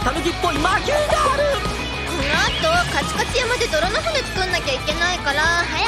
傾きっぽい魔球がある。 この後カチカチ山で泥の船作んなきゃいけないから早